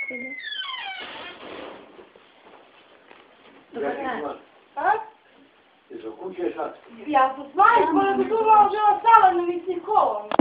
підеш. Ти закучуєш, а? Я знаю, коли додумала вже остала на місці колом.